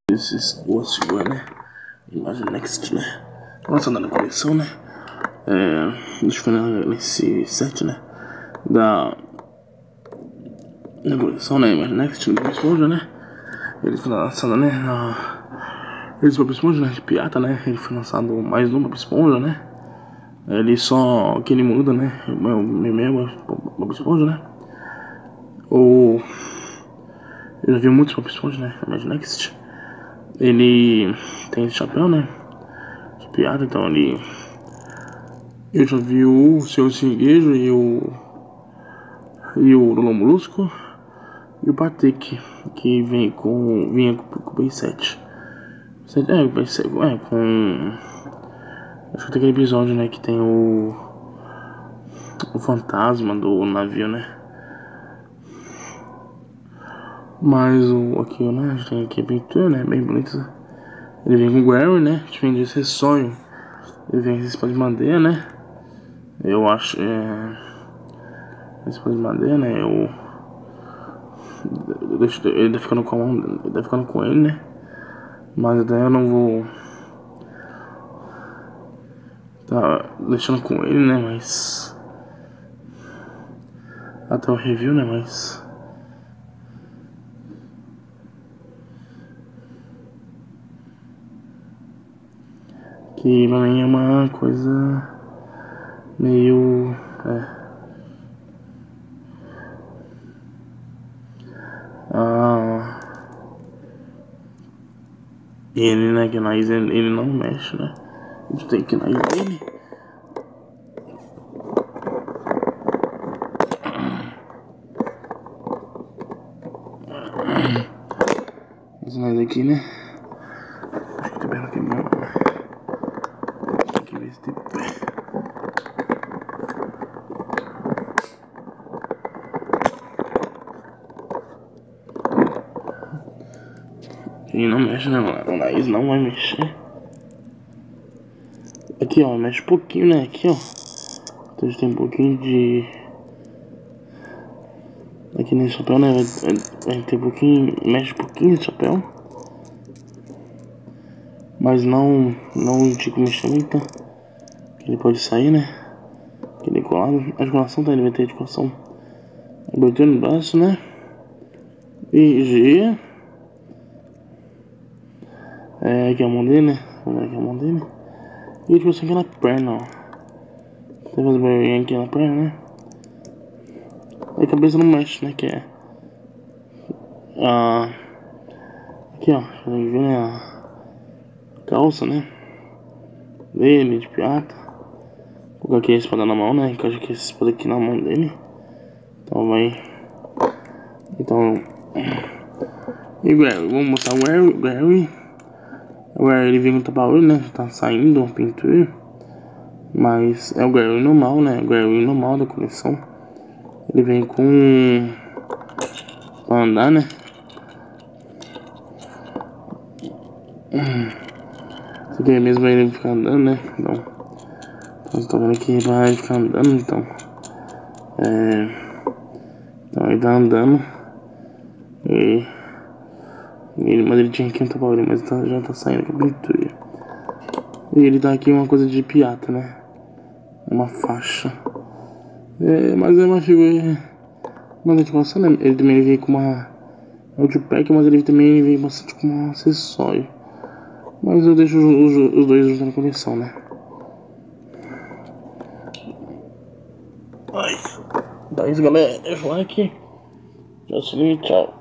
Esses duas figuras, né? Imagem Next, né? Lançada na coleção, né? Deixa eu falar nesse set, né? Da coleção, né? Imagem Next, do Bob Esponja, né? Ele foi lançado, né? Esse Bob Esponja, né? De pirata, né? Ele foi lançado mais um Bob Esponja, né? Ele só que ele muda, né? O meu Bob Esponja, né? Eu já vi muitos Bob Esponja, né? Imagem Next. Ele tem esse chapéu, né? De piada, então ele... Eu já vi o Seu Siriguejo e o Lula Molusco e o Patrick, que vinha com o Ben 7. O Ben 7, com... Acho que tem aquele episódio, né, que tem o fantasma do navio, né? Mas aqui, né, a gente tem aqui a pintura, né, bem bonita. Ele vem com o Gary, né, a gente vem desse sonho. Ele vem com esse pau de madeira, né. Eu acho, esse pau de madeira, né, ele tá ficando com ele, né. Mas daí eu não vou tá deixando com ele, né, mas até o review, né, mas que pra mim é uma coisa meio ele, né, que nós ele não mexe, né? A gente tem que nós dele. Esse nós aqui, né? Acho que tem perna aqui mesmo. Tem que ver se tem pé. Ele não mexe, né, mano? O nariz não vai mexer. Aqui, ó, mexe um pouquinho, né? Aqui, ó. Então a gente tem um pouquinho de... Aqui nesse chapéu, né? A gente tem um pouquinho... Mexe um pouquinho de chapéu. Mas não indico mexer muito, né? Ele pode sair, né? Aquele colado. A articulação tá, ele vai ter articulação. Abertura no braço, né? E G. Aqui é a mão dele, né? Aqui é a mão dele. E articulação aqui na perna, ó. Tem umas barrinhas aqui na perna, né? A cabeça não mexe, né? Que é aqui, ó. Deixa eu ver, né? A calça, né? Dele, de pirata. Vou colocar aqui a espada na mão, né? Encaixa aqui essa espada aqui na mão dele. Então vai. Então. E o Gary, vamos mostrar o Gary. O Gary, ele vem com tapa-olho, né? Tá saindo uma pintura. Mas é o Gary normal, né? O Gary normal da coleção. Ele vem com... pra andar, né? Isso aqui mesmo vai ele ficar andando, né? Então, vocês estão vendo que ele vai ficar andando, então. Então ele tá andando. Mas ele tinha aqui um tapa-olho, mas já tá saindo com a pintura. E ele tá aqui uma coisa de pirata, né? Uma faixa. Mas é uma figura. Mas a gente gosta, né? Ele também veio com uma multipack, mas ele também veio bastante com um acessório. Mas eu deixo os dois juntos na coleção, né? Então é isso, galera. Deixa o like. Já se liga, tchau.